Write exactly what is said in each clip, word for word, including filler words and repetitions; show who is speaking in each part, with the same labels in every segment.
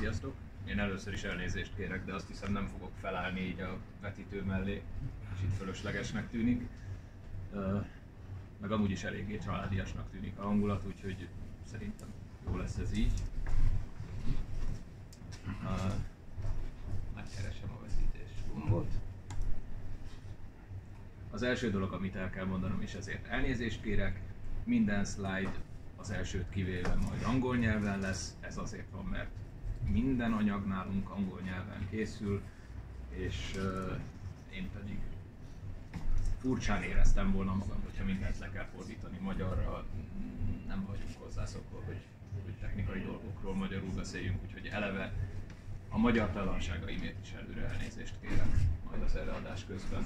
Speaker 1: Sziasztok! Én először is elnézést kérek, de azt hiszem nem fogok felállni így a vetítő mellé, és itt fölöslegesnek tűnik. Meg amúgy is eléggé családiasnak tűnik a hangulat, úgyhogy szerintem jó lesz ez így. Megkeresem a vetítés gombot. Az első dolog, amit el kell mondanom, és ezért elnézést kérek, minden slide az elsőt kivéve majd angol nyelven lesz. Ez azért van, mert minden anyag nálunk angol nyelven készül, és uh, én pedig furcsán éreztem volna magam, hogyha mindent le kell fordítani magyarra. Nem vagyunk hozzászokva, hogy, hogy technikai dolgokról magyarul beszéljünk, úgyhogy eleve a magyar talanságaimért is előre elnézést kérek majd az előadás közben.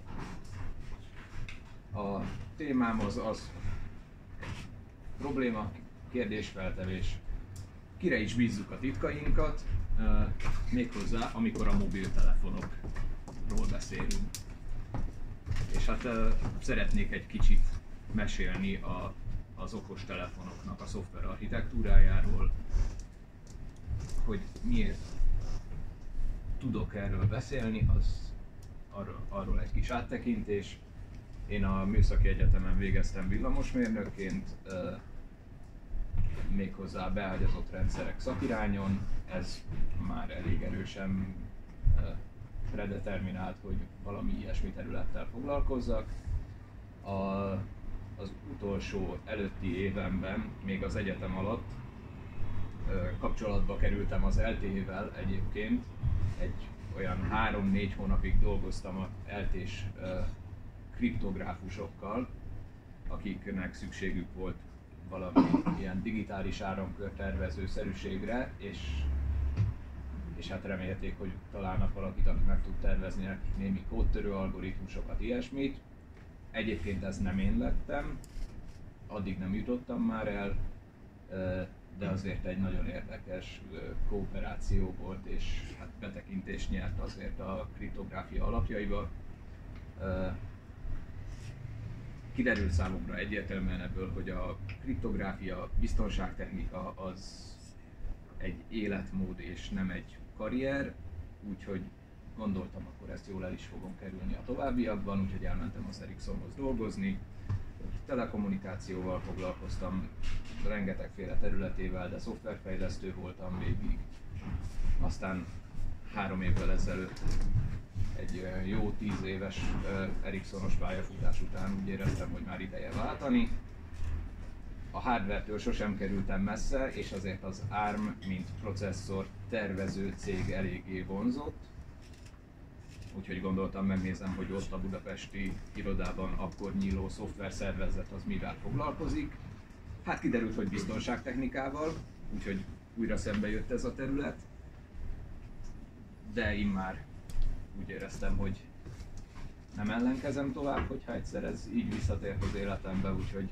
Speaker 1: A témám az az probléma, kérdésfeltevés, kire is bízzuk a titkainkat, uh, méghozzá, amikor a mobiltelefonokról beszélünk. És hát uh, szeretnék egy kicsit mesélni a, az okostelefonoknak a szoftver architektúrájáról, hogy miért tudok erről beszélni, az arról, arról egy kis áttekintés. Én a Műszaki Egyetemen végeztem villamosmérnökként, uh, méghozzá beágyazott rendszerek szakirányon. Ez már elég erősen uh, predeterminált, hogy valami ilyesmi területtel foglalkozzak. A, az utolsó előtti évemben, még az egyetem alatt uh, kapcsolatba kerültem az el té é-vel egyébként. Egy olyan három-négy hónapig dolgoztam az el té-s uh, kriptográfusokkal, akiknek szükségük volt valami ilyen digitális áramkörtervezőszerűségre, és, és hát remélték, hogy találnak valakit, aki meg tud tervezni nekik némi kódtörő algoritmusokat, ilyesmit. Egyébként ezt nem én lettem, addig nem jutottam már el, de azért egy nagyon érdekes kooperáció volt, és hát betekintést nyert azért a kriptográfia alapjaiba. Kiderült számomra egyértelműen ebből, hogy a kriptográfia, biztonságtechnika az egy életmód és nem egy karrier, úgyhogy gondoltam, akkor ezt jól el is fogom kerülni a továbbiakban, úgyhogy elmentem az Ericssonhoz dolgozni. Telekommunikációval foglalkoztam, rengetegféle területével, de szoftverfejlesztő voltam végig. Aztán három évvel ezelőtt egy jó tíz éves Ericssonos pályafutás után úgy éreztem, hogy már ideje váltani. A hardware-től sosem kerültem messze, és azért az á er em, mint processzor tervező cég eléggé vonzott. Úgyhogy gondoltam, megnézem, hogy ott a budapesti irodában akkor nyíló szoftverszervezet az mivel foglalkozik. Hát kiderült, hogy biztonságtechnikával, úgyhogy újra szembe jött ez a terület. De immár úgy éreztem, hogy nem ellenkezem tovább, hogyha egyszer ez így visszatért az életembe, úgyhogy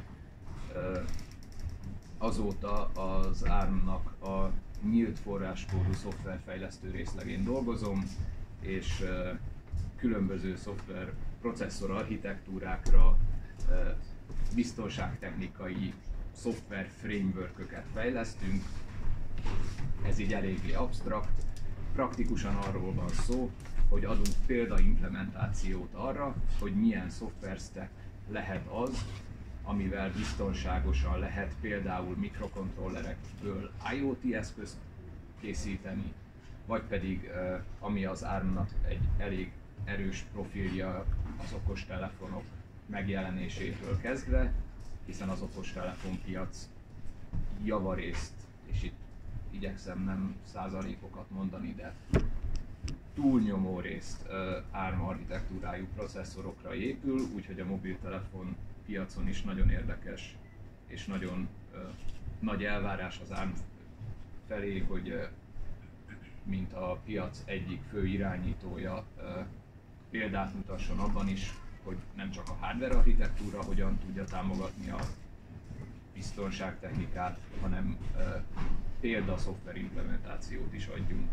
Speaker 1: azóta az á er em-nak a nyílt forráskódú szoftverfejlesztő részlegén dolgozom, és különböző szoftver processzor architektúrákra, biztonságtechnikai szoftver frameworköket fejlesztünk. Ez így eléggé absztrakt. Praktikusan arról van szó, hogy adunk példaimplementációt arra, hogy milyen szoftver stack lehet az, amivel biztonságosan lehet például mikrokontrollerekből IoT eszközt készíteni, vagy pedig ami az á er em-nak egy elég erős profilja az okostelefonok megjelenésétől kezdve, hiszen az okostelefonpiac javarészt, és itt igyekszem nem százalékokat mondani, de túlnyomó részt á er em architektúrájú processzorokra épül, úgyhogy a mobiltelefon piacon is nagyon érdekes és nagyon uh, nagy elvárás az á er em felé, hogy uh, mint a piac egyik fő irányítója uh, példát mutasson abban is, hogy nem csak a hardware architektúra hogyan tudja támogatni a biztonságtechnikát, hanem uh, példa szoftver implementációt is adjunk.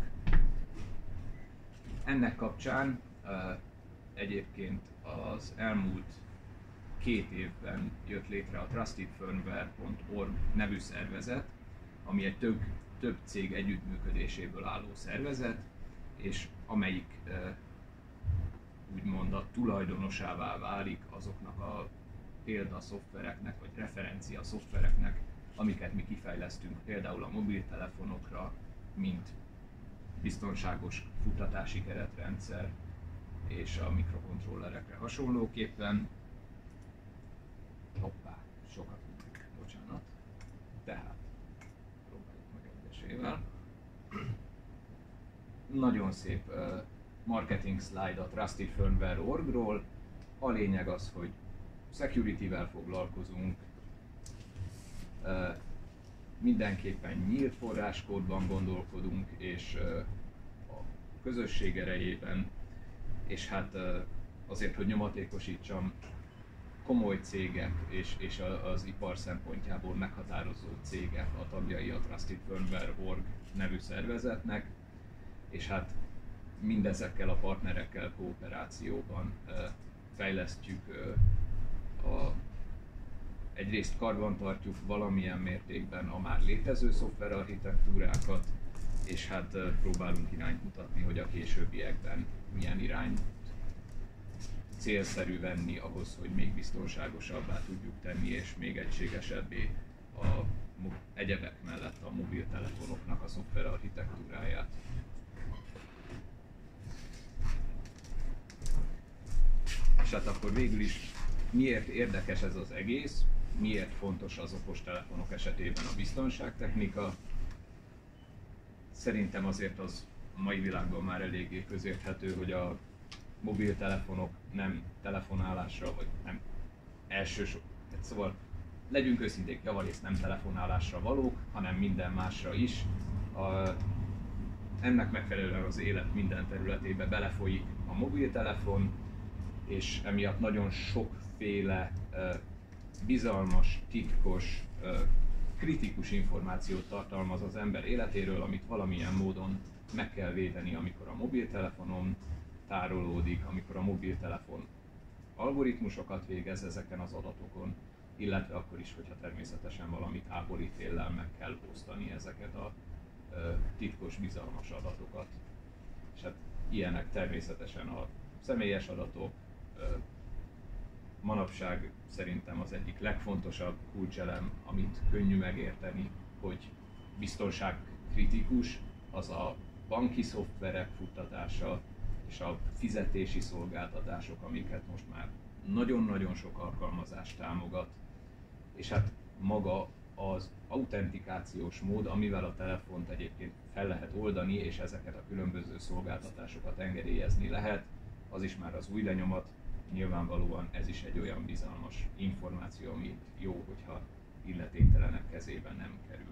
Speaker 1: Ennek kapcsán uh, egyébként az elmúlt két évben jött létre a trusted firmware pont org nevű szervezet, ami egy tök több cég együttműködéséből álló szervezet, és amelyik úgymond a tulajdonosává válik azoknak a példa szoftvereknek, vagy referencia szoftvereknek, amiket mi kifejlesztünk például a mobiltelefonokra, mint biztonságos futtatási keretrendszer és a mikrokontrollerekre hasonlóképpen. Hoppá, sokat mondjuk, bocsánat. Tehát, próbáljuk meg egyesével. Nagyon szép uh, marketing slide a Trusted Firmware pont org-ról. A lényeg az, hogy security-vel foglalkozunk, uh, mindenképpen nyílt forráskódban gondolkodunk, és uh, a közösség erejében, és hát uh, azért, hogy nyomatékosítsam, komoly cégek és, és az ipar szempontjából meghatározó cégek a tagjai a Trusted Firmware pont org nevű szervezetnek, és hát mindezekkel a partnerekkel kooperációban uh, fejlesztjük uh, a, egyrészt karbantartjuk valamilyen mértékben a már létező szoftverarchitektúrákat, és hát uh, próbálunk irányt mutatni, hogy a későbbiekben milyen irányt célszerű venni ahhoz, hogy még biztonságosabbá tudjuk tenni, és még egységesebbé a egyebek mellett a mobiltelefonoknak a szoftverarchitektúráját. És hát akkor végül is miért érdekes ez az egész, miért fontos az okostelefonok esetében a biztonságtechnika? Szerintem azért az a mai világban már eléggé közérthető, hogy a mobiltelefonok nem telefonálásra, vagy nem elsősorban, szóval legyünk őszinték, javarészt nem telefonálásra valók, hanem minden másra is. A, ennek megfelelően az élet minden területébe belefolyik a mobiltelefon, és emiatt nagyon sokféle uh, bizalmas, titkos, uh, kritikus információt tartalmaz az ember életéről, amit valamilyen módon meg kell védeni, amikor a mobiltelefonon tárolódik, amikor a mobiltelefon algoritmusokat végez ezeken az adatokon, illetve akkor is, hogyha természetesen valami távolítéllel meg kell osztani ezeket a uh, titkos, bizalmas adatokat. És hát ilyenek természetesen a személyes adatok. Uh, manapság szerintem az egyik legfontosabb kulcselem, amit könnyű megérteni, hogy biztonságkritikus, az a banki szoftverek futtatása, és a fizetési szolgáltatások, amiket most már nagyon-nagyon sok alkalmazás támogat, és hát maga az autentikációs mód, amivel a telefont egyébként fel lehet oldani, és ezeket a különböző szolgáltatásokat engedélyezni lehet, az is már az új lenyomat. Nyilvánvalóan ez is egy olyan bizalmas információ, ami jó, hogyha illetéktelenek kezében nem kerül.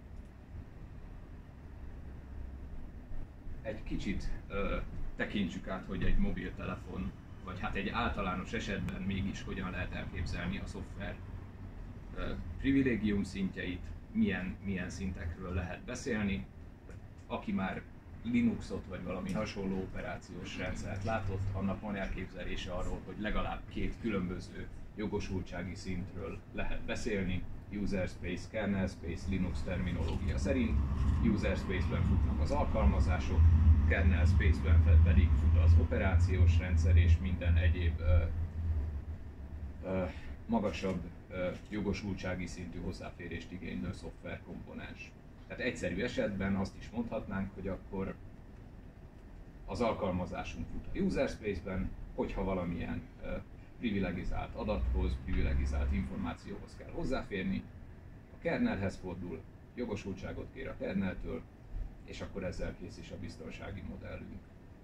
Speaker 1: Egy kicsit ö, tekintsük át, hogy egy mobiltelefon, vagy hát egy általános esetben mégis hogyan lehet elképzelni a szoftver ö, privilégium szintjeit, milyen, milyen szintekről lehet beszélni. Aki már Linuxot vagy valami hasonló operációs rendszert látott, annak van elképzelése arról, hogy legalább két különböző jogosultsági szintről lehet beszélni. User space, kernel space, Linux terminológia szerint. User space-ben futnak az alkalmazások, kernel space-ben pedig fut az operációs rendszer és minden egyéb ö, ö, magasabb ö, jogosultsági szintű hozzáférést igénylő szoftverkomponens. Tehát egyszerű esetben azt is mondhatnánk, hogy akkor az alkalmazásunk fut a user space-ben, hogyha valamilyen uh, privilegizált adathoz, privilegizált információhoz kell hozzáférni, a kernelhez fordul, jogosultságot kér a kerneltől, és akkor ezzel kész is a biztonsági modellünk.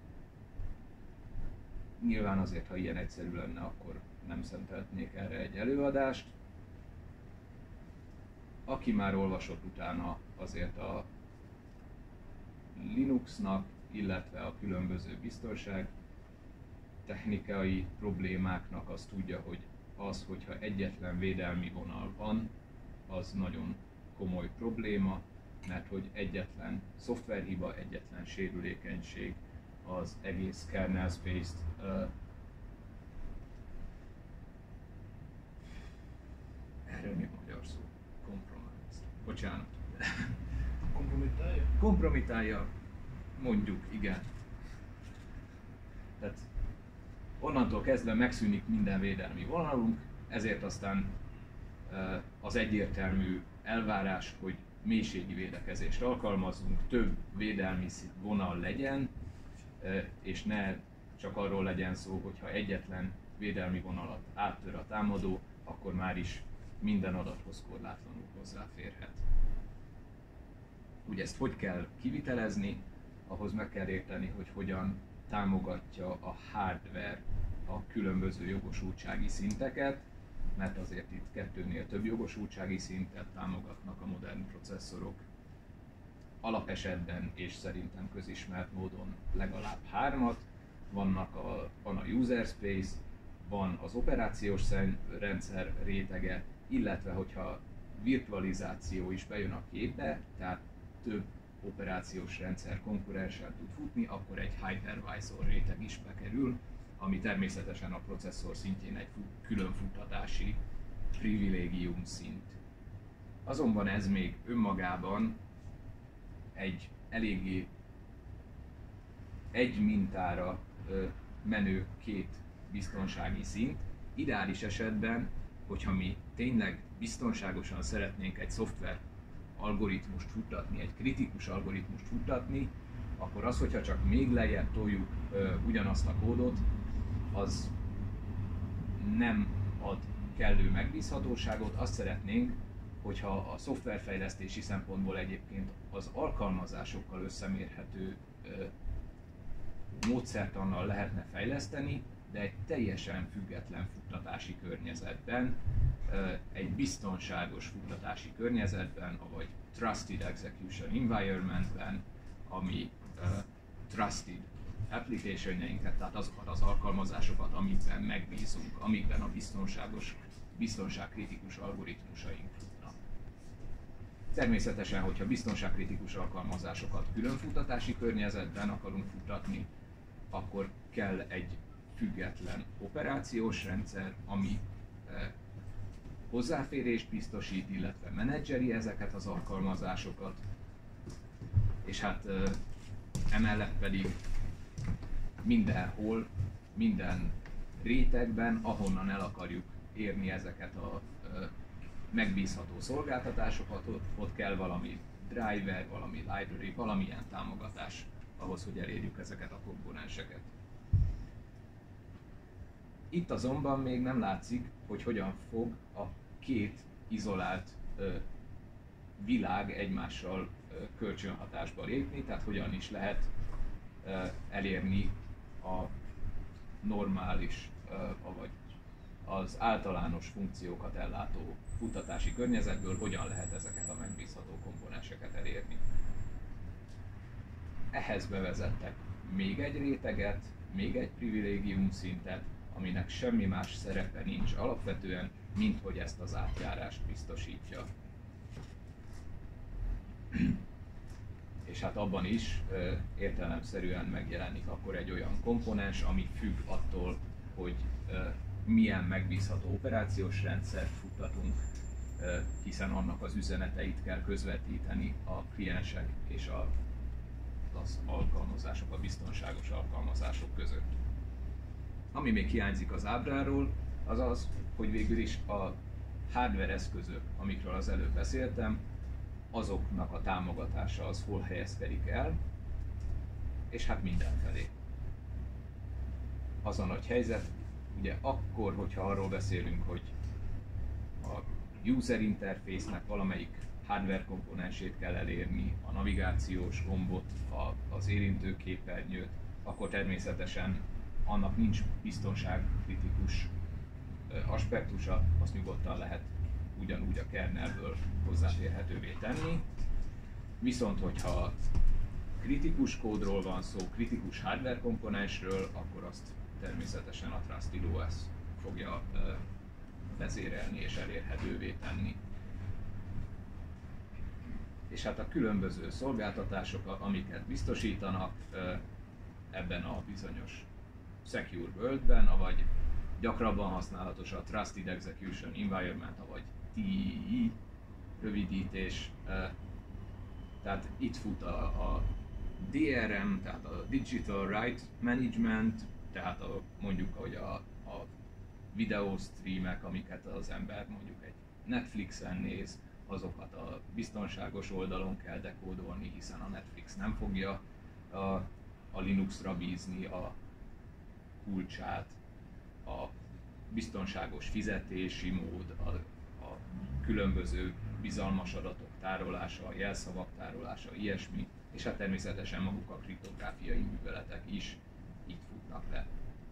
Speaker 1: Nyilván azért, ha ilyen egyszerű lenne, akkor nem szenteltnék erre egy előadást. Aki már olvasott utána azért a Linuxnak, illetve a különböző biztonság technikai problémáknak, az tudja, hogy az, hogyha egyetlen védelmi vonal van, az nagyon komoly probléma, mert hogy egyetlen szoftverhiba, egyetlen sérülékenység az egész kernel space-t uh, erre mi a magyar szó? Compromise. Bocsánat.
Speaker 2: Kompromittálja?
Speaker 1: Kompromittálja, mondjuk, igen. Tehát onnantól kezdve megszűnik minden védelmi vonalunk, ezért aztán az egyértelmű elvárás, hogy mélységi védekezést alkalmazunk, több védelmi vonal legyen, és ne csak arról legyen szó, hogyha egyetlen védelmi vonalat áttör a támadó, akkor már is minden adathoz korlátlanul hozzáférhet. Ugye ezt hogy kell kivitelezni, ahhoz meg kell érteni, hogy hogyan támogatja a hardware a különböző jogosultsági szinteket, mert azért itt kettőnél több jogosultsági szintet támogatnak a modern processzorok. Alapesetben és szerintem közismert módon legalább hármat, vannak a, van a user space, van az operációs rendszer rétege, illetve hogyha virtualizáció is bejön a képbe, tehát több operációs rendszer konkurenssel tud futni, akkor egy hypervisor réteg is bekerül, ami természetesen a processzor szintjén egy külön futtatási privilégium szint. Azonban ez még önmagában egy eléggé egy mintára menő két biztonsági szint. Ideális esetben, hogyha mi tényleg biztonságosan szeretnénk egy szoftver algoritmust futtatni, egy kritikus algoritmust futtatni, akkor az, hogyha csak még lejjebb toljuk ö, ugyanazt a kódot, az nem ad kellő megbízhatóságot. Azt szeretnénk, hogyha a szoftverfejlesztési szempontból egyébként az alkalmazásokkal összemérhető ö, módszertannal lehetne fejleszteni, de egy teljesen független futtatási környezetben, egy biztonságos futtatási környezetben, vagy Trusted Execution Environmentben, ami uh, Trusted applicationjainket, tehát azokat az alkalmazásokat, amikben megbízunk, amikben a biztonságos, biztonságkritikus algoritmusaink futnak. Természetesen, hogyha biztonságkritikus alkalmazásokat külön futtatási környezetben akarunk futtatni, akkor kell egy független operációs rendszer, ami eh, hozzáférést biztosít, illetve menedzseri ezeket az alkalmazásokat, és hát eh, emellett pedig mindenhol, minden rétegben, ahonnan el akarjuk érni ezeket a eh, megbízható szolgáltatásokat, ott, ott kell valami driver, valami library, valamilyen támogatás ahhoz, hogy elérjük ezeket a komponenseket. Itt azonban még nem látszik, hogy hogyan fog a két izolált ö, világ egymással ö, kölcsönhatásba lépni, tehát hogyan is lehet ö, elérni a normális, ö, vagy az általános funkciókat ellátó futtatási környezetből, hogyan lehet ezeket a megbízható komponenseket elérni. Ehhez bevezettek még egy réteget, még egy privilégium szintet, aminek semmi más szerepe nincs alapvetően, mint hogy ezt az átjárást biztosítja. És hát abban is ö, értelemszerűen megjelenik akkor egy olyan komponens, ami függ attól, hogy ö, milyen megbízható operációs rendszert futtatunk, ö, hiszen annak az üzeneteit kell közvetíteni a kliensek és a, az alkalmazások, a biztonságos alkalmazások között. Ami még hiányzik az ábráról, az az, hogy végül is a hardware eszközök, amikről az előbb beszéltem, azoknak a támogatása az hol helyezkedik el, és hát mindenfelé. Az a nagy helyzet, ugye akkor, hogyha arról beszélünk, hogy a user interface-nek valamelyik hardware komponensét kell elérni, a navigációs gombot, a, az érintőképernyőt, akkor természetesen annak nincs biztonságkritikus aspektusa, azt nyugodtan lehet ugyanúgy a kernelből hozzáférhetővé tenni. Viszont, hogyha kritikus kódról van szó, kritikus hardware komponensről, akkor azt természetesen a TrustedOS fogja vezérelni és elérhetővé tenni. És hát a különböző szolgáltatások, amiket biztosítanak ebben a bizonyos Secure World-ben, avagy gyakrabban használatos a Trusted Execution Environment, avagy T E E rövidítés, Tehát itt fut a, a dé er em, tehát a Digital Right Management, tehát a, mondjuk hogy a, a videóstreamek, amiket az ember mondjuk egy Netflixen néz, azokat a biztonságos oldalon kell dekódolni, hiszen a Netflix nem fogja a, a Linuxra bízni a kulcsát, a biztonságos fizetési mód, a, a különböző bizalmas adatok tárolása, jelszavak tárolása, ilyesmi, és hát természetesen maguk a kriptográfiai műveletek is itt futnak le.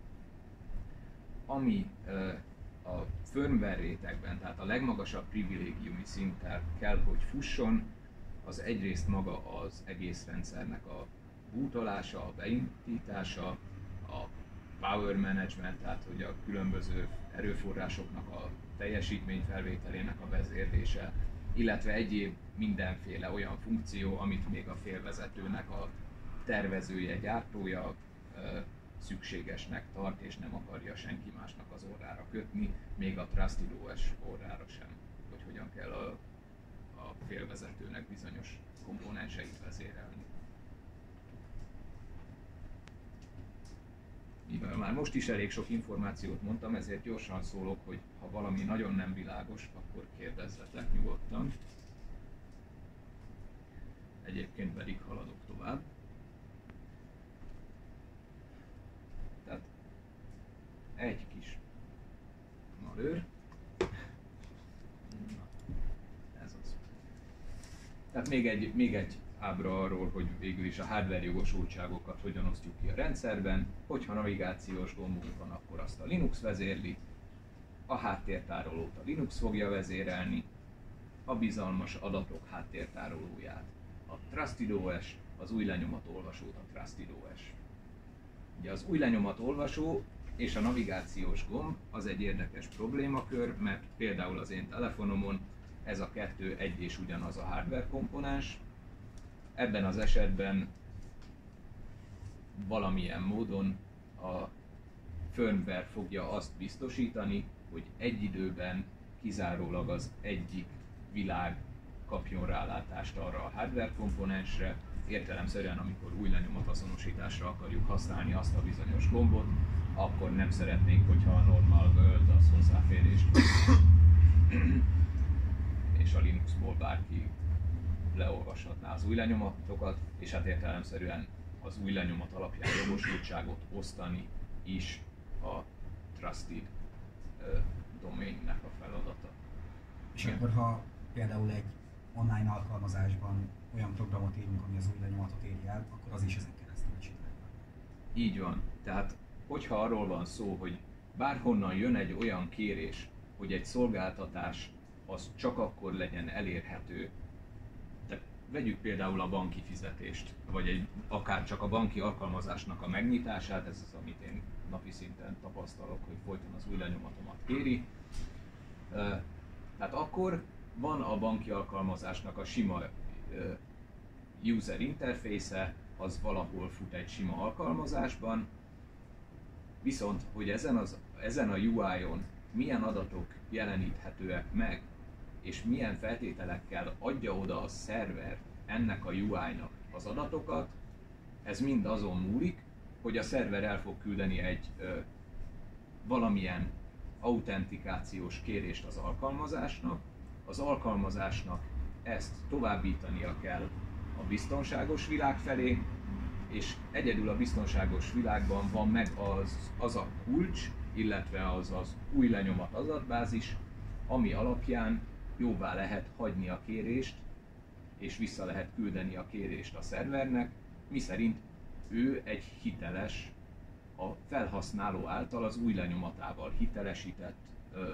Speaker 1: Ami a firmware rétegben, tehát a legmagasabb privilégiumi szinten kell, hogy fusson, az egyrészt maga az egész rendszernek a bootolása, a beindítása, a power management, tehát hogy a különböző erőforrásoknak a teljesítményfelvételének a vezérlése, illetve egyéb mindenféle olyan funkció, amit még a félvezetőnek a tervezője, gyártója szükségesnek tart, és nem akarja senki másnak az orrára kötni, még a Trusted o es orrára sem, hogy hogyan kell a, a félvezetőnek bizonyos komponenseit vezérelni. Mivel már most is elég sok információt mondtam, ezért gyorsan szólok, hogy ha valami nagyon nem világos, akkor kérdezzetek nyugodtan. Egyébként pedig haladok tovább. Tehát egy kis malőr. Ez az. Tehát még egy, még egy ábra arról, hogy végül is a hardware jogosultságokat hogyan osztjuk ki a rendszerben. Hogyha navigációs gombunk van, akkor azt a Linux vezérli, a háttértárolót a Linux fogja vezérelni, a bizalmas adatok háttértárolóját a Trusted o es, az új lenyomatolvasót a Trusted o es. Ugye az új lenyomatolvasó és a navigációs gomb az egy érdekes problémakör, mert például az én telefonomon ez a kettő egy és ugyanaz a hardware komponens. Ebben az esetben valamilyen módon a firmware fogja azt biztosítani, hogy egy időben kizárólag az egyik világ kapjon rálátást arra a hardware komponensre. Értelemszerűen, amikor új lenyomatazonosításra akarjuk használni azt a bizonyos gombot, akkor nem szeretnénk, hogyha a normal world az hozzáférést és a Linuxból bárki leolvashatná az új lenyomatokat, és hát értelemszerűen az új lenyomat alapján jogosultságot osztani is a Trusted uh, domainnek a feladata.
Speaker 2: És akkor ha például egy online alkalmazásban olyan programot írunk, ami az új lenyomatot éri el, akkor az is ezen keresztül csinálja.
Speaker 1: Így van. Tehát, hogyha arról van szó, hogy bárhonnan jön egy olyan kérés, hogy egy szolgáltatás az csak akkor legyen elérhető. Tehát vegyük például a banki fizetést, vagy egy, akár csak a banki alkalmazásnak a megnyitását, ez az, amit én napi szinten tapasztalok, hogy folyton az új lenyomatomat kéri. Tehát akkor van a banki alkalmazásnak a sima user interface-e, az valahol fut egy sima alkalmazásban, viszont hogy ezen, az, ezen a u i-on milyen adatok jeleníthetőek meg, és milyen feltételekkel adja oda a szerver ennek a u i-nak az adatokat, ez mind azon múlik, hogy a szerver el fog küldeni egy ö, valamilyen autentikációs kérést az alkalmazásnak, az alkalmazásnak ezt továbbítania kell a biztonságos világ felé, és egyedül a biztonságos világban van meg az, az a kulcs, illetve az az új lenyomat adatbázis, ami alapján jóvá lehet hagyni a kérést, és vissza lehet küldeni a kérést a szervernek, miszerint ő egy hiteles, a felhasználó által az új lenyomatával hitelesített ö,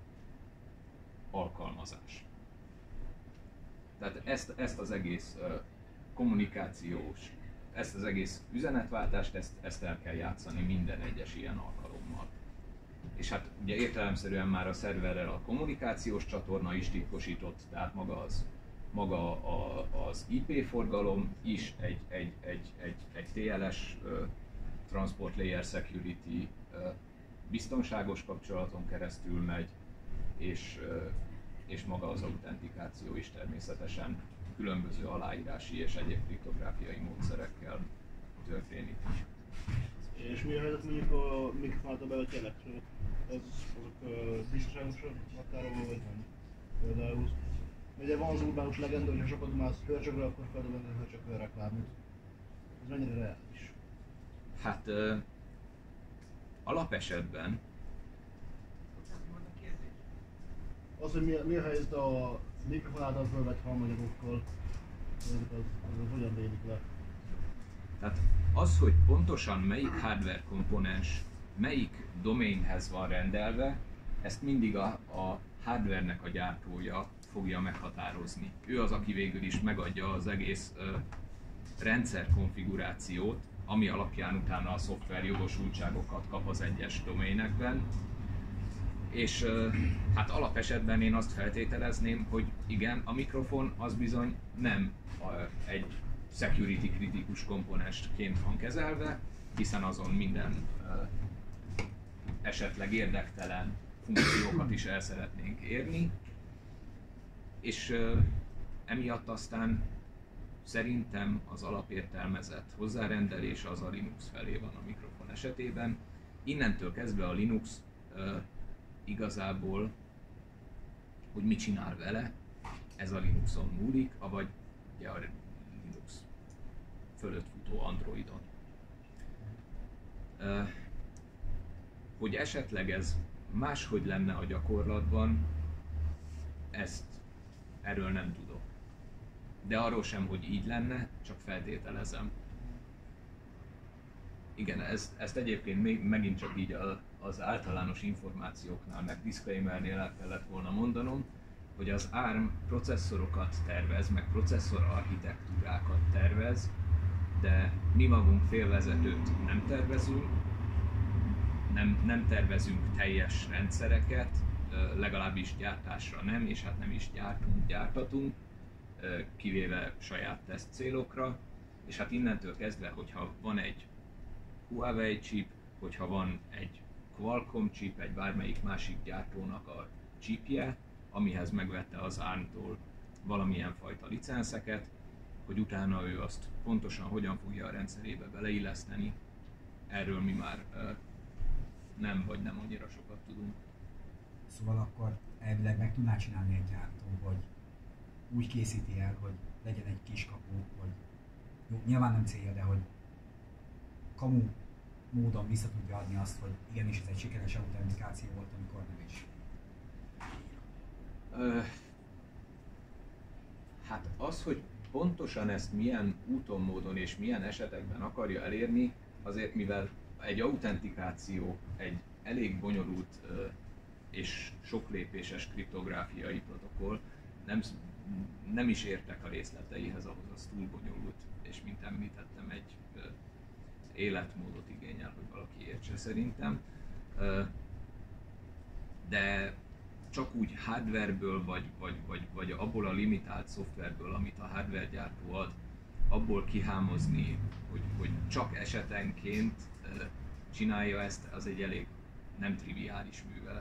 Speaker 1: alkalmazás. Tehát ezt, ezt az egész ö, kommunikációs, ezt az egész üzenetváltást, ezt, ezt el kell játszani minden egyes ilyen alkalommal. És hát ugye értelemszerűen már a szerverrel a kommunikációs csatorna is titkosított, tehát maga az, maga a, az i pé forgalom is egy, egy, egy, egy, egy té el es uh, Transport Layer Security uh, biztonságos kapcsolaton keresztül megy, és, uh, és maga az autentikáció is természetesen különböző aláírási és egyéb kriptográfiai módszerekkel történik.
Speaker 3: És mi a helyzet mondjuk a mikrofonáltal bevetett jelek? Az, azok uh, biztonságosak határolva vagy nem? Például, ugye van az urbánus legenda, hogy ha sokat dumálsz hörcsögre, akkor feldobod a hörcsögre a reklámot. Ez mennyire reális?
Speaker 1: Hát uh, alapesetben
Speaker 3: az, hogy mi, mi a helyzet a mikrofon által fölvett halmagyagokkal, az, az, az hogyan védik le?
Speaker 1: Tehát az, hogy pontosan melyik hardware komponens melyik domainhez van rendelve, ezt mindig a, a hardware-nek a gyártója fogja meghatározni. Ő az, aki végül is megadja az egész ö, rendszer konfigurációt, ami alapján utána a szoftver jogosultságokat kap az egyes domainekben. És ö, hát alapesetben én azt feltételezném, hogy igen, a mikrofon az bizony nem a, egy security kritikus komponensként van kezelve, hiszen azon minden uh, esetleg érdektelen funkciókat is el szeretnénk érni, és uh, emiatt aztán szerintem az alapértelmezett hozzárendelés az a Linux felé van a mikrofon esetében. Innentől kezdve a Linux uh, igazából, hogy mit csinál vele, ez a Linuxon múlik, avagy ugye a Linux fölött futó Androidon. Uh, hogy esetleg ez máshogy lenne a gyakorlatban, ezt erről nem tudok. De arról sem, hogy így lenne, csak feltételezem. Igen, ezt, ezt egyébként még, megint csak így a, az általános információknál, meg disclaimernél el kellett volna mondanom, hogy az á er em processzorokat tervez, meg processzor architektúrákat tervez, de mi magunk félvezetőt nem tervezünk, nem, nem tervezünk teljes rendszereket, legalábbis gyártásra nem, és hát nem is gyártunk, gyártatunk, kivéve saját teszt célokra, és hát innentől kezdve, hogyha van egy Huawei chip, hogyha van egy Qualcomm chip, egy bármelyik másik gyártónak a chipje, amihez megvette az á er em-tól valamilyen fajta licenszeket, hogy utána ő azt pontosan hogyan fogja a rendszerébe beleilleszteni, erről mi már uh, nem vagy nem annyira sokat tudunk.
Speaker 2: Szóval akkor elvileg meg tudná csinálni egy gyártó, hogy úgy készíti el, hogy legyen egy kis kapu, hogy jó, nyilván nem célja, de hogy kamu módon vissza tudja adni azt, hogy igenis ez egy sikeres autentikáció volt, amikor nem is.
Speaker 1: Uh, hát az, hogy pontosan ezt milyen úton, módon és milyen esetekben akarja elérni, azért mivel egy autentikáció egy elég bonyolult uh, és soklépéses kriptográfiai protokoll, nem, nem is értek a részleteihez, ahhoz az túl bonyolult, és mint említettem, egy uh, életmódot igényel, hogy valaki értse szerintem. Uh, de csak úgy hardwareből, vagy, vagy, vagy, vagy abból a limitált szoftverből, amit a hardware gyártó ad, abból kihámozni, hogy, hogy csak esetenként uh, csinálja ezt, az egy elég nem triviális művelet.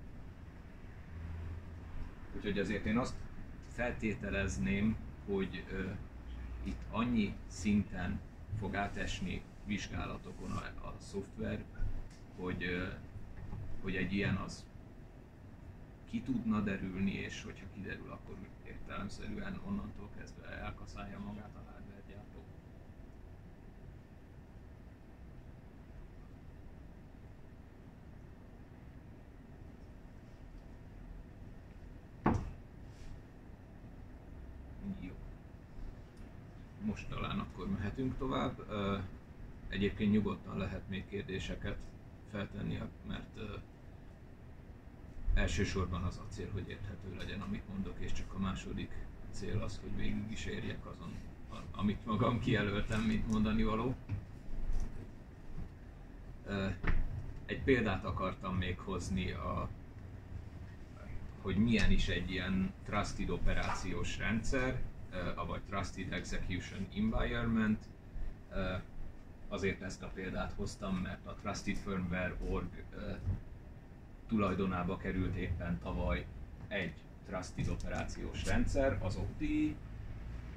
Speaker 1: Úgyhogy azért én azt feltételezném, hogy uh, itt annyi szinten fog átesni vizsgálatokon a, a szoftver, hogy, uh, hogy egy ilyen az ki tudna derülni, és hogyha kiderül, akkor értelemszerűen onnantól kezdve elkaszálja magát a hardware gyártó. Jó. Most talán akkor mehetünk tovább. Egyébként nyugodtan lehet még kérdéseket feltenni, mert elsősorban az a cél, hogy érthető legyen, amit mondok, és csak a második cél az, hogy végig is érjek azon, amit magam kijelöltem, mint mondani való. Egy példát akartam még hozni, a, hogy milyen is egy ilyen trusted operációs rendszer, vagy trusted execution environment. Azért ezt a példát hoztam, mert a trusted firmware pont org tulajdonába került éppen tavaly egy trusted operációs rendszer, az o pé i,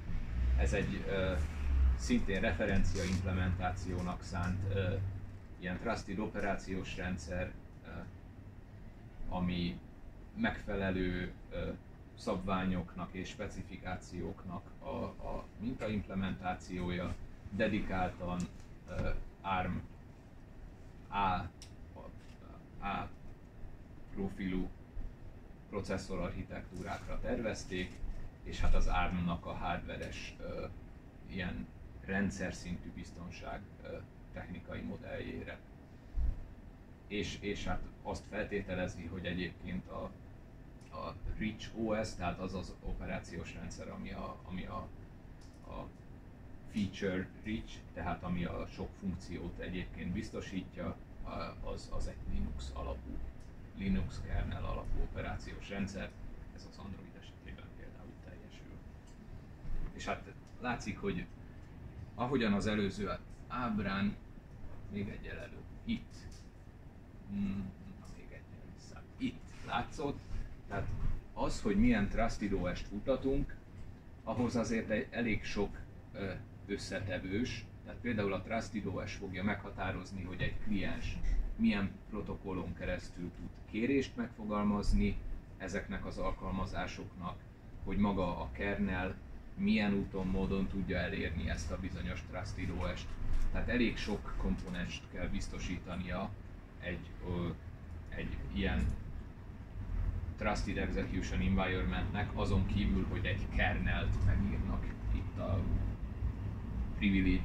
Speaker 1: Ez egy ö, szintén referencia implementációnak szánt ö, ilyen trusted operációs rendszer, ö, ami megfelelő ö, szabványoknak és specifikációknak a, a mintaimplementációja, dedikáltan uh, ARM A, A profilú processzor architektúrákra tervezték, és hát az ARM-nak a hardveres uh, ilyen rendszer szintű biztonság uh, technikai modelljére. És, és hát azt feltételezi, hogy egyébként a a Rich o es, tehát az az operációs rendszer, ami a, ami a, a feature rich, tehát ami a sok funkciót egyébként biztosítja, az, az egy Linux alapú, Linux kernel alapú operációs rendszer, ez az Android esetében például teljesül. És hát látszik, hogy ahogyan az előző ábrán, még egyel előbb, itt, hmm, még egyel vissza, itt látszott, tehát az, hogy milyen Trusted o est futatunk, ahhoz azért egy elég sok összetevős. Tehát például a Trusted o es fogja meghatározni, hogy egy kliens milyen protokollon keresztül tud kérést megfogalmazni ezeknek az alkalmazásoknak, hogy maga a kernel milyen úton, módon tudja elérni ezt a bizonyos Trusted o est. Tehát elég sok komponenst kell biztosítania egy, ö, egy ilyen Trusted Execution Environmentnek, azon kívül, hogy egy kernelt megírnak itt a privilege,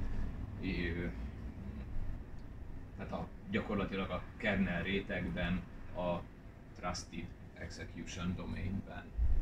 Speaker 1: tehát a, gyakorlatilag a kernel rétegben, a Trusted Execution domainben.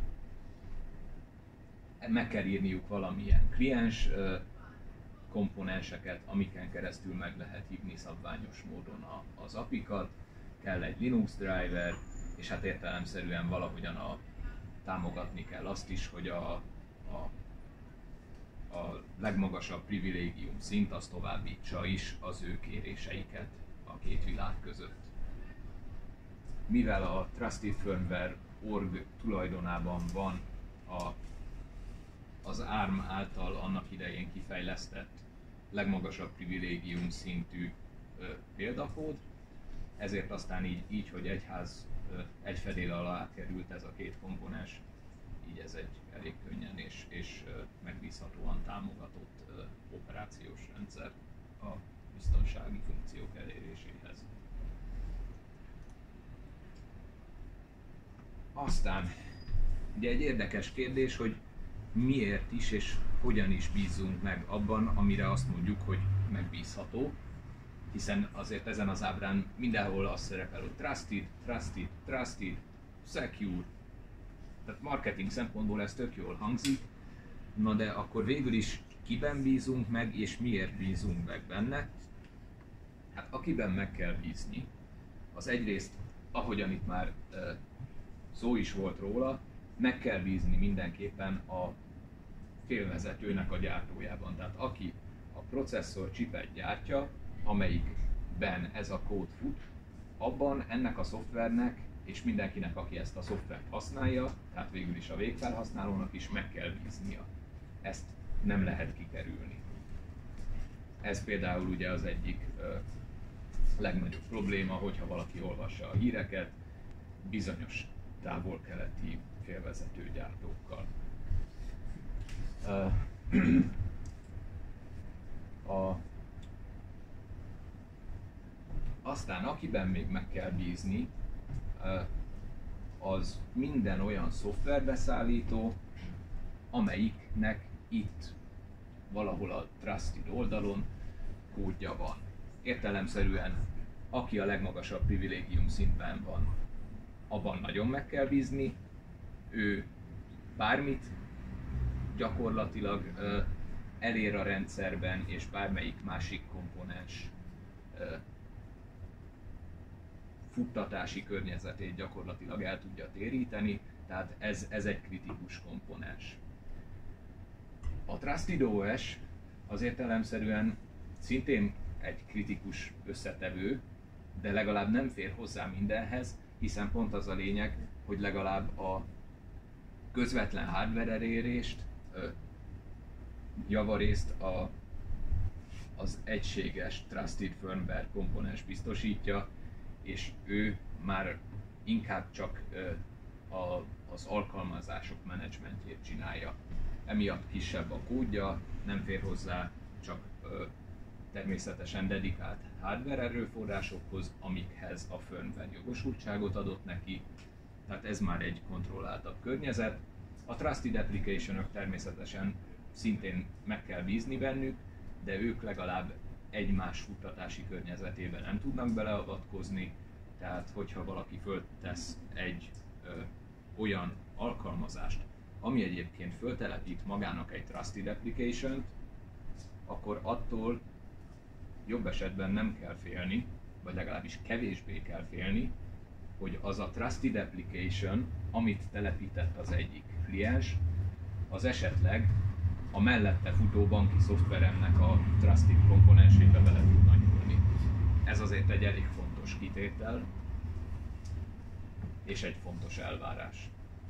Speaker 1: Meg kell írniuk valamilyen kliens komponenseket, amiken keresztül meg lehet hívni szabványos módon az apikat, kell egy Linux driver, és hát értelemszerűen valahogyan a, támogatni kell azt is, hogy a, a, a legmagasabb privilégium szint az továbbítsa is az ő kéréseiket a két világ között. Mivel a Trusted Firmware org tulajdonában van a, az ARM által annak idején kifejlesztett legmagasabb privilégium szintű ö, példakód, ezért aztán így, így hogy egyház egy fedél alá került ez a két komponens, így ez egy elég könnyen és, és megbízhatóan támogatott operációs rendszer a biztonsági funkciók eléréséhez. Aztán ugye egy érdekes kérdés, hogy miért is és hogyan is bízzunk meg abban, amire azt mondjuk, hogy megbízható. Hiszen azért ezen az ábrán mindenhol az szerepel, hogy trusted, trusted, trusted, secure. Tehát marketing szempontból ez tök jól hangzik, na de akkor végül is kiben bízunk meg és miért bízunk meg benne? Hát akiben meg kell bízni, az egyrészt, ahogyan itt már e, szó is volt róla, meg kell bízni mindenképpen a félvezetőnek a gyártójában. Tehát aki a processzor csipet gyártja, amelyikben ez a kód fut, abban ennek a szoftvernek és mindenkinek, aki ezt a szoftvert használja, tehát végül is a végfelhasználónak is meg kell bíznia. Ezt nem lehet kikerülni. Ez például ugye az egyik ö, legnagyobb probléma, hogyha valaki olvassa a híreket bizonyos távol-keleti félvezetőgyártókkal. Ö, a Aztán akiben még meg kell bízni, az minden olyan szoftverbeszállító, amelyiknek itt valahol a Trusted oldalon kódja van. Értelemszerűen, aki a legmagasabb privilégium szintben van, abban nagyon meg kell bízni, ő bármit gyakorlatilag elér a rendszerben, és bármelyik másik komponens futtatási környezetét gyakorlatilag el tudja téríteni, tehát ez, ez egy kritikus komponens. A Trusted o es az értelemszerűen szintén egy kritikus összetevő, de legalább nem fér hozzá mindenhez, hiszen pont az a lényeg, hogy legalább a közvetlen hardware elérést javarészt a, az egységes Trusted Firmware komponens biztosítja, és ő már inkább csak a, az alkalmazások menedzsmentjét csinálja. Emiatt kisebb a kódja, nem fér hozzá csak ö, természetesen dedikált hardware erőforrásokhoz, amikhez a firmware jogosultságot adott neki, tehát ez már egy kontrolláltabb környezet. A Trusted Application-ök természetesen szintén meg kell bízni bennük, de ők legalább egymás futtatási környezetében nem tudnak beleavatkozni, tehát hogyha valaki föltesz egy ö, olyan alkalmazást, ami egyébként föltelepít magának egy Trusted Application-t, akkor attól jobb esetben nem kell félni, vagy legalábbis kevésbé kell félni, hogy az a Trusted Application, amit telepített az egyik kliens, az esetleg a mellette futó banki szoftveremnek a Trusted komponensébe bele tudna nyúlni. Ez azért egy elég fontos kitétel, és egy fontos elvárás.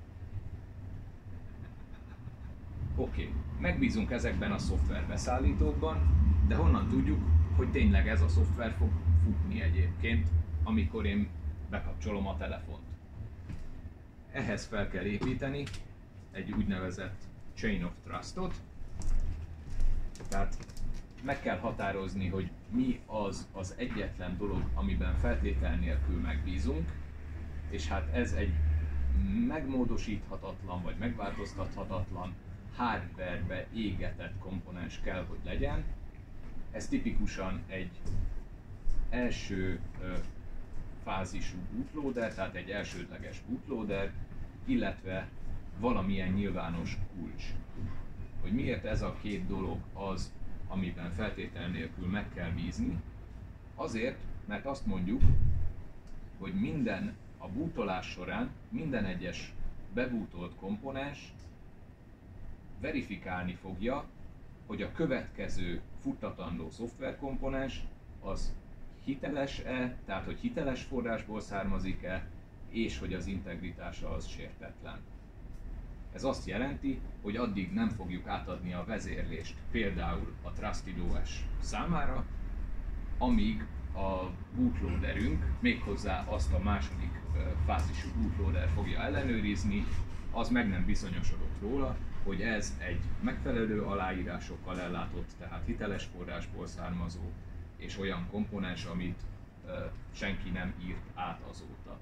Speaker 1: Oké, okay. Megbízunk ezekben a szoftverbeszállítókban, de honnan tudjuk, hogy tényleg ez a szoftver fog futni egyébként, amikor én bekapcsolom a telefont. Ehhez fel kell építeni egy úgynevezett Chain of Trustot, tehát meg kell határozni, hogy mi az az egyetlen dolog, amiben feltétel nélkül megbízunk, és hát ez egy megmódosíthatatlan vagy megváltoztathatatlan hardwarebe égetett komponens kell, hogy legyen. Ez tipikusan egy első ö, fázisú bootloader, tehát egy elsődleges bootloader, illetve valamilyen nyilvános kulcs. Hogy miért ez a két dolog az, amiben feltétel nélkül meg kell bízni? Azért, mert azt mondjuk, hogy minden a bootolás során minden egyes bebootolt komponens verifikálni fogja, hogy a következő futtatandó szoftverkomponens az hiteles-e, tehát hogy hiteles forrásból származik-e, és hogy az integritása az sértetlen. Ez azt jelenti, hogy addig nem fogjuk átadni a vezérlést például a Trusted o es számára, amíg a bootloaderünk, méghozzá azt a második fázisú bootloader fogja ellenőrizni, az meg nem bizonyosodott róla, hogy ez egy megfelelő aláírásokkal ellátott, tehát hiteles forrásból származó, és olyan komponens, amit uh, senki nem írt át azóta.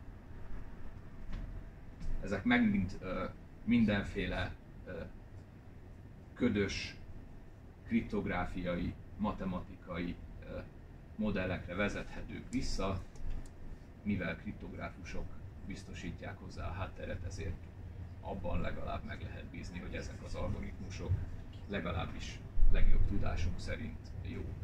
Speaker 1: Ezek megint uh, mindenféle uh, ködös, kriptográfiai, matematikai uh, modellekre vezethetők vissza, mivel kriptográfusok biztosítják hozzá a hátteret, ezért abban legalább meg lehet bízni, hogy ezek az algoritmusok legalábbis legjobb tudásunk szerint jók.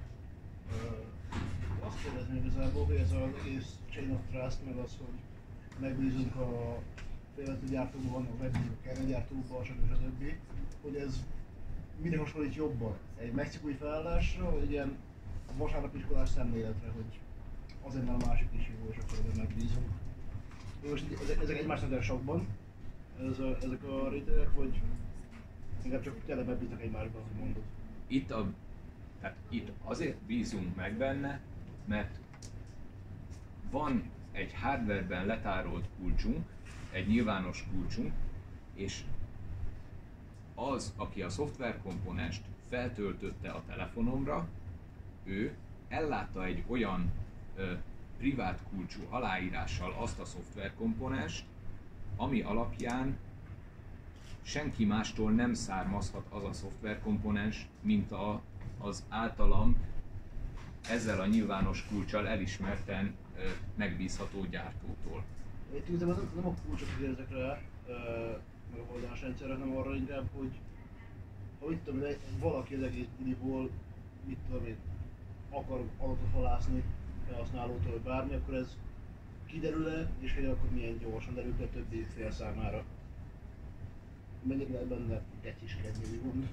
Speaker 3: Uh, azt kérdezni igazából, hogy ez az egész Chain of Trust, meg az, hogy megbízunk a félvető gyártóban, a megbízunk a kernegyártóban, stb. Hogy ez mire hasonlít jobban? Egy mexikói felállásra, vagy egy ilyen vasárnapiskolás szemléletre, hogy azért már a másik is jó, és akkor ebben megbízunk. Most ezek egymásnak olyan sokban, ez a, ezek a rétegek, vagy inkább csak tényleg megbíznak egymásban, hogy mondod?
Speaker 1: Itt, a, tehát itt azért bízunk meg benne, mert van egy hardwareben letárolt kulcsunk, egy nyilvános kulcsunk, és az, aki a szoftverkomponenst feltöltötte a telefonomra, ő ellátta egy olyan ö, privát kulcsú aláírással azt a szoftverkomponenst, ami alapján senki mástól nem származhat az a szoftverkomponens, mint a, az általam ezzel a nyilvános kulccsal elismerten ö, megbízható gyártótól.
Speaker 3: Itt igazából nem, nem a kulcsok érzek rá, meg a megoldásrendszerre, hanem arra inkább, hogy ha mit tudom, egy, valaki az egész buliból, mit tudom én, akar adatot halászni felhasználótól, vagy bármi, akkor ez kiderül-e, és hogy akkor milyen gyorsan derül a többi fél számára. Mennyire lehet benne kecsiskedni, úgymond.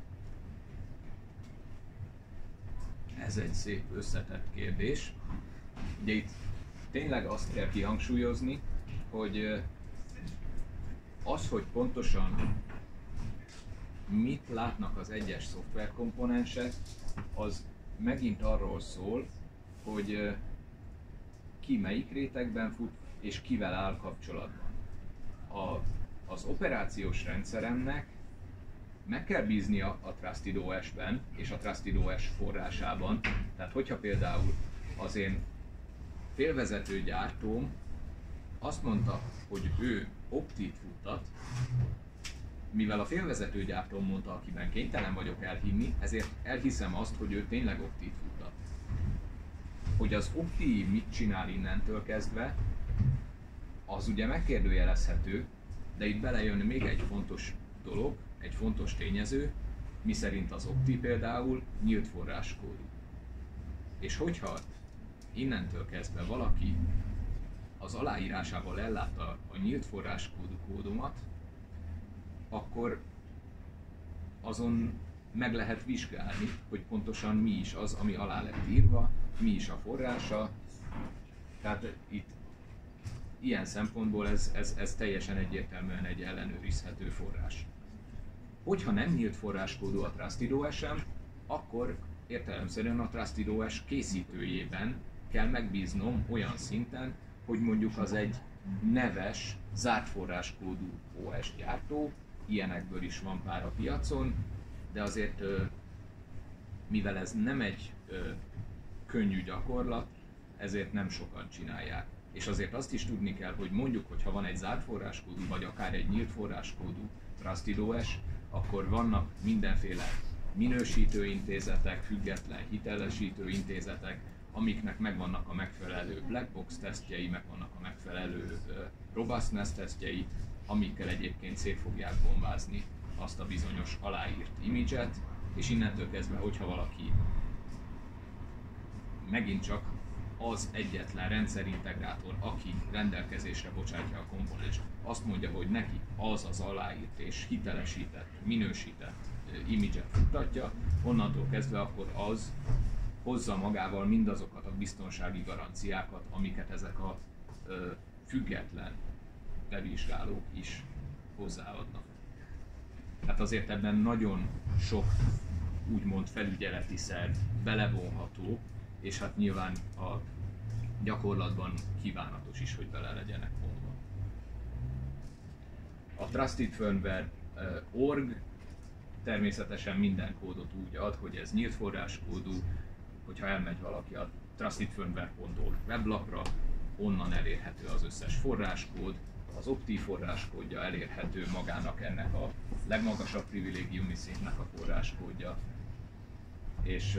Speaker 1: Ez egy szép összetett kérdés. Ugye itt tényleg azt kell kihangsúlyozni, hogy az, hogy pontosan mit látnak az egyes szoftverkomponensek, az megint arról szól, hogy ki melyik rétegben fut, és kivel áll kapcsolatban. A, az operációs rendszeremnek meg kell bíznia a TrustedOS-ben és a TrustedOS forrásában. Tehát hogyha például az én félvezető gyártóm azt mondta, hogy ő Optit futtat, mivel a félvezető gyártóm mondta, akiben kénytelen vagyok elhinni, ezért elhiszem azt, hogy ő tényleg Optit futtat. Hogy az Opti mit csinál innentől kezdve, az ugye megkérdőjelezhető, de itt belejön még egy fontos dolog, egy fontos tényező, miszerint az Opti például nyílt forráskódú. És hogyha innentől kezdve valaki az aláírásával ellátta a nyílt forráskódú kódomat, akkor azon meg lehet vizsgálni, hogy pontosan mi is az, ami alá lett írva, mi is a forrása. Tehát itt ilyen szempontból ez, ez, ez teljesen egyértelműen egy ellenőrizhető forrás. Hogyha nem nyílt forráskódú a TrustedOS-em, akkor értelemszerűen a TrustedOS készítőjében kell megbíznom olyan szinten, hogy mondjuk az egy neves, zárt forráskódú o es gyártó, ilyenekből is van pár a piacon, de azért mivel ez nem egy könnyű gyakorlat, ezért nem sokan csinálják. És azért azt is tudni kell, hogy mondjuk, hogyha van egy zárt forráskódú, vagy akár egy nyílt forráskódú TrustedOS, akkor vannak mindenféle minősítő intézetek, független hitelesítő intézetek, amiknek megvannak a megfelelő black box tesztjei, megvannak a megfelelő robustness tesztjei, amikkel egyébként szét fogják bombázni azt a bizonyos aláírt image-et, és innentől kezdve, hogyha valaki megint csak az egyetlen rendszerintegrátor, aki rendelkezésre bocsátja a komponenst, azt mondja, hogy neki az az aláírt és hitelesített, minősített image-et futtatja, onnantól kezdve akkor az hozza magával mindazokat a biztonsági garanciákat, amiket ezek a ö, független bevizsgálók is hozzáadnak. Tehát azért ebben nagyon sok úgymond felügyeleti szerv belevonható, és hát nyilván a gyakorlatban kívánatos is, hogy bele legyenek vonva. A Trusted Firmware org természetesen minden kódot úgy ad, hogy ez nyílt forráskódú, hogyha elmegy valaki a trusted firmware pont org weblapra, onnan elérhető az összes forráskód, az Opti forráskódja elérhető magának ennek a legmagasabb privilégiumi szintnek a forráskódja, és,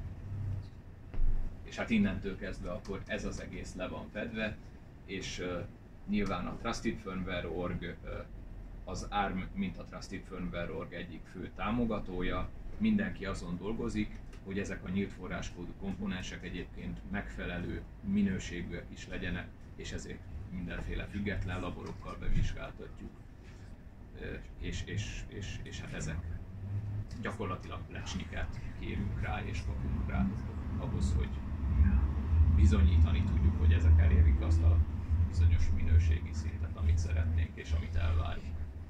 Speaker 1: és hát innentől kezdve akkor ez az egész le van fedve, és nyilván a Trusted Firmware org az á er em, mint a Trusted Firmware org egyik fő támogatója, mindenki azon dolgozik, hogy ezek a nyílt forráskódú komponensek egyébként megfelelő minőségűek is legyenek, és ezért mindenféle független laborokkal bevizsgáltatjuk. És, és, és, és hát ezek gyakorlatilag plecsniket kérünk rá és kapunk rá ahhoz, hogy bizonyítani tudjuk, hogy ezek elérik azt a bizonyos minőségi szintet, amit szeretnénk és amit elvárunk.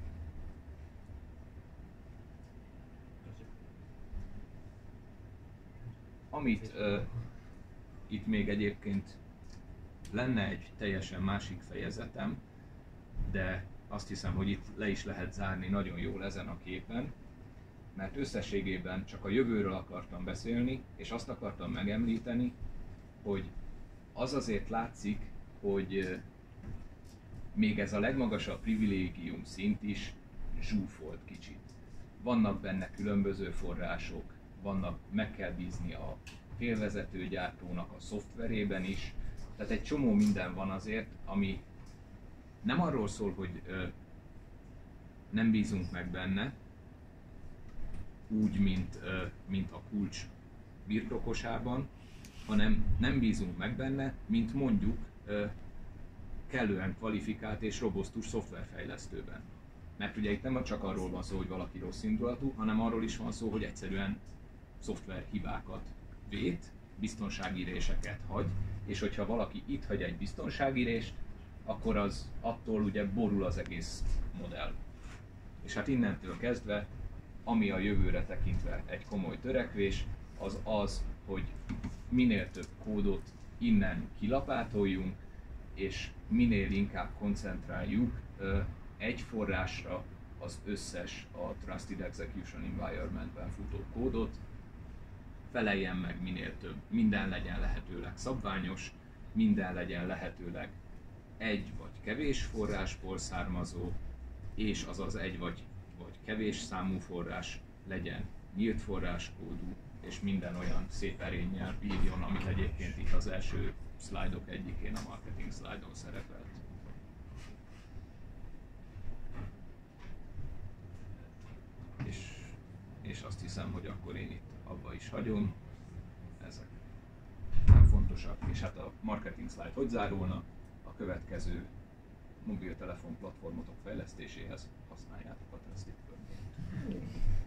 Speaker 1: Amit uh, itt még egyébként lenne egy teljesen másik fejezetem, de azt hiszem, hogy itt le is lehet zárni nagyon jól ezen a képen, mert összességében csak a jövőről akartam beszélni, és azt akartam megemlíteni, hogy az azért látszik, hogy uh, még ez a legmagasabb privilégium szint is zsúfolt kicsit. Vannak benne különböző források, vannak, meg kell bízni a félvezetőgyártónak a szoftverében is, tehát egy csomó minden van azért, ami nem arról szól, hogy ö, nem bízunk meg benne, úgy, mint, ö, mint a kulcs birtokosában, hanem nem bízunk meg benne, mint mondjuk ö, kellően kvalifikált és robusztus szoftverfejlesztőben. Mert ugye itt nem csak arról van szó, hogy valaki rossz indulatú, hanem arról is van szó, hogy egyszerűen szoftverhibákat vét, biztonságíréseket hagy, és hogyha valaki itt hagy egy biztonságírést, akkor az attól ugye borul az egész modell. És hát innentől kezdve ami a jövőre tekintve egy komoly törekvés, az az, hogy minél több kódot innen kilapátoljunk, és minél inkább koncentráljuk egy forrásra az összes a Trusted Execution Environment-ben futó kódot, feleljen meg minél több, minden legyen lehetőleg szabványos, minden legyen lehetőleg egy vagy kevés forrásból származó, és az az egy vagy, vagy kevés számú forrás legyen nyílt forráskódú, és minden olyan szép erénnyel bírjon, amit egyébként itt az első szlájdok egyikén, a marketing szlájdon szerepelt. És, és azt hiszem, hogy akkor én itt abba is hagyom. Ezek nem fontosak. És hát a marketing slide hogy zárulna? A következő mobiltelefon platformotok fejlesztéséhez használjátok a Trusted Firmware.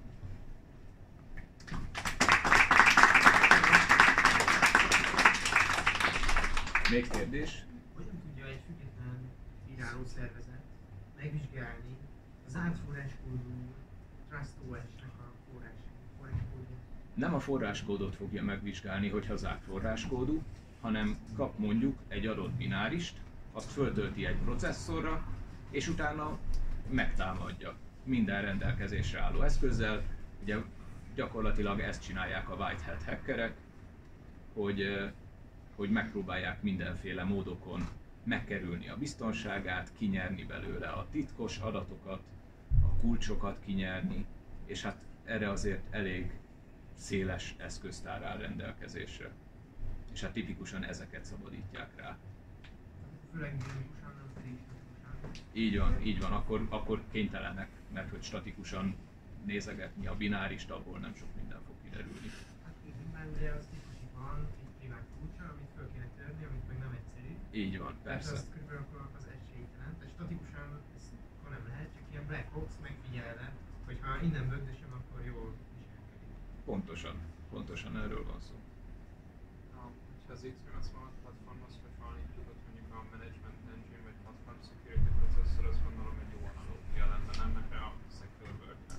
Speaker 1: Még kérdés?
Speaker 4: Hogyan tudja egy független bíráló szervezet megvizsgálni az átforráskódú TrustOS-nek a forrás, forráskódját?
Speaker 1: Nem a forráskódot fogja megvizsgálni, hogyha zár forráskódú, hanem kap mondjuk egy adott binárist, azt föltölti egy processzorra, és utána megtámadja minden rendelkezésre álló eszközzel. Ugye gyakorlatilag ezt csinálják a white hat hackerek, hogy, hogy megpróbálják mindenféle módokon megkerülni a biztonságát, kinyerni belőle a titkos adatokat, a kulcsokat kinyerni, és hát erre azért elég széles eszköztár áll rendelkezésre. És hát tipikusan ezeket szabadítják rá.
Speaker 4: Főleg dinamikusan, nem pedig statikusan.
Speaker 1: Így van, így van, akkor, akkor kénytelenek, mert hogy statikusan nézegetni a binárist, abból nem sok minden fog kiderülni.
Speaker 4: Hát már ugye az típusig van egy privát kulcsa, amit föl kéne törni, amit meg nem egyszerű.
Speaker 1: Így van, persze.
Speaker 4: Tehát azt körülbelül akkor az esélytelen. Tehát statikusan ez akkor nem lehet, csak ilyen black box megfigyelve, hogyha innen bögdösöm, akkor jól viselkedik.
Speaker 1: Pontosan, pontosan erről van szó.
Speaker 5: Ha az X nyolcvanhat platformhoz hasonlítjuk, ott mondjuk a Management Engine vagy Platform Security processzor, azt gondolom egy jó analógia lenne, nem nekem a Secure Work-nek.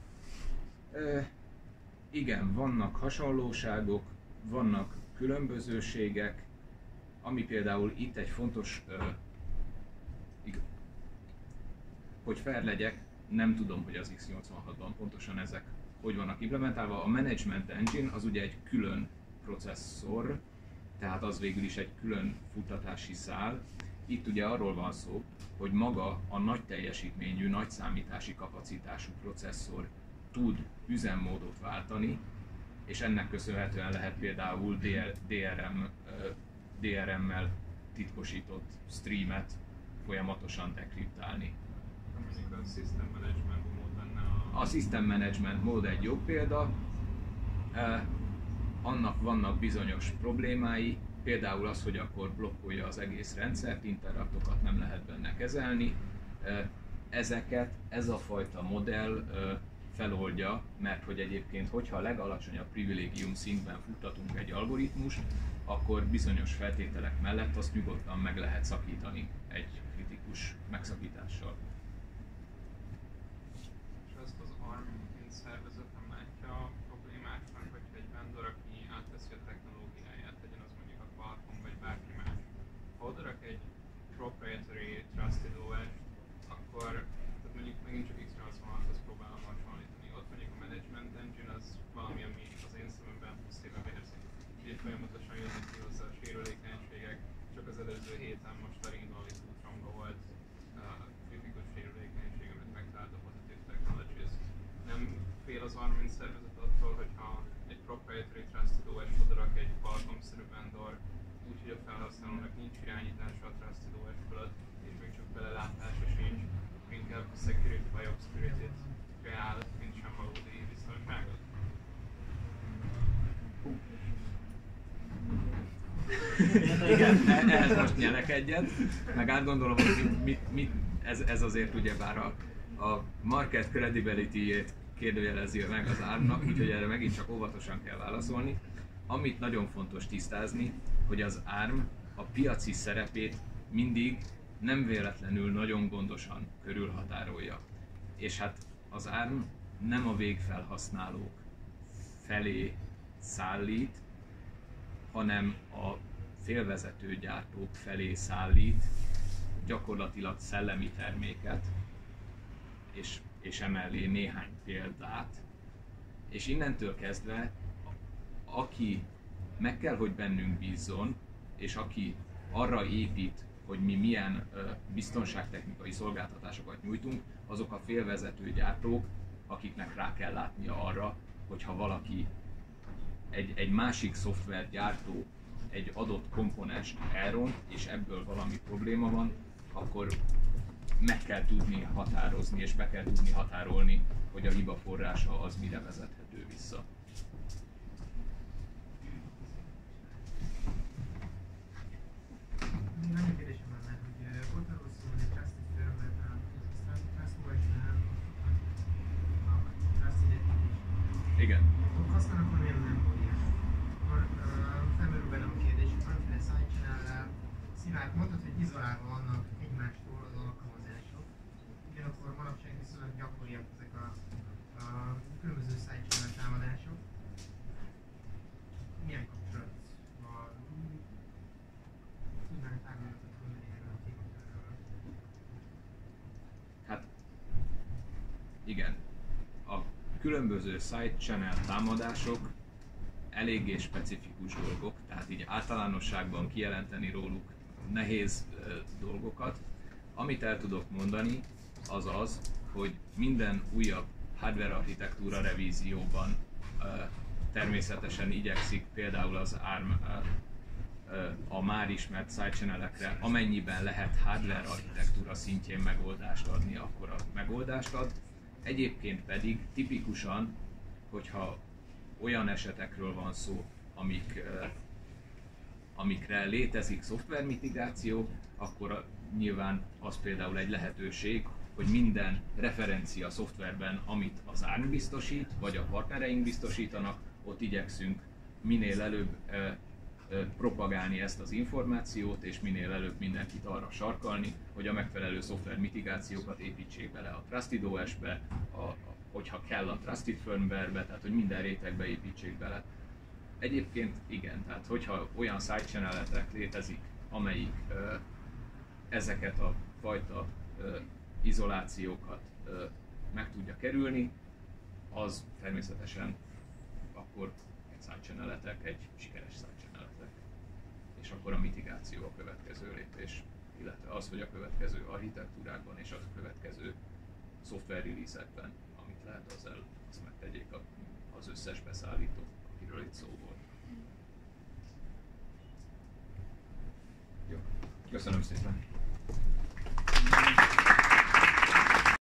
Speaker 1: Igen, vannak hasonlóságok, vannak különbözőségek, ami például itt egy fontos, ö, ig- hogy fair legyek, nem tudom, hogy az X nyolcvanhatban pontosan ezek hogy vannak implementálva. A Management Engine az ugye egy külön processzor, tehát az végül is egy külön futtatási szál. Itt ugye arról van szó, hogy maga a nagy teljesítményű, nagy számítási kapacitású processzor tud üzemmódot váltani, és ennek köszönhetően lehet például dé er em, dé er emmel titkosított streamet folyamatosan dekriptálni.
Speaker 5: Mondjuk a System Management mód lenne a...
Speaker 1: A System Management mód egy jó példa. Annak vannak bizonyos problémái, például az, hogy akkor blokkolja az egész rendszert, interruptokat nem lehet benne kezelni. Ezeket ez a fajta modell feloldja, mert hogy egyébként, hogyha a legalacsonyabb privilégium szintben futtatunk egy algoritmust, akkor bizonyos feltételek mellett azt nyugodtan meg lehet szakítani egy kritikus megszakítással.
Speaker 5: És azt az ARM mint szervezet nem látja a problémásnak, hogyha egy vendor, aki átveszi a technológiáját, legyen az mondjuk a Qualcomm vagy bárki más, ha odarak egy proprietary trusted o es, akkor tehát mondjuk megint csak X nyolcvanhathoz próbálom hasonlítani. Ott mondjuk a Management Engine az valami, ami az én szememben húsz éve vérzik. Ugye folyamatosan jönnek ki hozzá a sérülékenységek, csak az előző héten most a Ringnoli útromba volt uh, kritikus sérülékenység, amit megtalált a Positive Technologies. Nem fél az ARM mint szervezet attól, hogyha egy proprietary trusted o es odarak egy Qualcomm-szerű vendor, úgyhogy a felhasználónak nincs irányítása a trusted o es fölött, és még csak belelátása sincs, inkább security by obscurity-t kreál, mint sem valódi biztonságot.
Speaker 1: Igen, ehhez most nyelek egyet, meg átgondolom, hogy mit, mit, mit, ez, ez azért ugyebár a, a market credibility-ét kérdőjelezi meg az árnak, úgyhogy erre megint csak óvatosan kell válaszolni. Amit nagyon fontos tisztázni, hogy az ARM a piaci szerepét mindig nem véletlenül nagyon gondosan körülhatárolja. És hát az ARM nem a végfelhasználók felé szállít, hanem a félvezető gyártók felé szállít gyakorlatilag szellemi terméket, és, és emellé néhány példát, és innentől kezdve, aki meg kell, hogy bennünk bízzon, és aki arra épít, hogy mi milyen ö, biztonságtechnikai szolgáltatásokat nyújtunk, azok a félvezető gyártók, akiknek rá kell látnia arra, hogyha valaki, egy, egy másik szoftvergyártó egy adott komponenst elront, és ebből valami probléma van, akkor meg kell tudni határozni, és be kell tudni határolni, hogy a hiba forrása az mire vezethető vissza.
Speaker 4: Még annyi kérdésem lenne, hogy volt arról szó, hogy a Trusted Firmware-nál, a Trustwatch-nál, a Trusted Identification.
Speaker 1: Igen.
Speaker 4: Ott használnak valamilyen memóriát. Akkor felmerül bennem a kérdés, hogy valamiféle side-channel-rel szilárd, mondtad, hogy izolálva vannak egymástól az alkalmazások. Ugyanakkor manapság viszonylag gyakoriak ezek a, a különböző side-channel támadások. Milyen kapcsolat van? Tudnánk tágulatot mondani erről a témakörről?
Speaker 1: Hát igen, a különböző side channel támadások eléggé specifikus dolgok, tehát így általánosságban kijelenteni róluk nehéz uh, dolgokat. Amit el tudok mondani, az az, hogy minden újabb hardware architektúra revízióban uh, természetesen igyekszik például az ARM uh, a már ismert side-channelekre, amennyiben lehet hardware architektúra szintjén megoldást adni, akkor a megoldást ad. Egyébként pedig tipikusan, hogyha olyan esetekről van szó, amik, amikre létezik szoftvermitigáció, akkor nyilván az például egy lehetőség, hogy minden referencia szoftverben, amit az ARM biztosít, vagy a partnereink biztosítanak, ott igyekszünk minél előbb propagálni ezt az információt, és minél előbb mindenkit arra sarkalni, hogy a megfelelő szoftver mitigációkat építsék bele a Trusted o es-be, a, a, hogyha kell a Trusted Firmware-be, tehát hogy minden rétegbe építsék bele. Egyébként igen, tehát hogyha olyan side-channeletek létezik, amelyik ö, ezeket a fajta ö, izolációkat ö, meg tudja kerülni, az természetesen akkor egy side-channeletek, egy sikeres side-channeletek. És akkor a mitigáció a következő lépés, illetve az, hogy a következő architektúrákban és a következő szoftver release-ekben, amit lehet, az el, azt megtegyék az összes beszállító, akiről itt szó volt. Jó, köszönöm szépen!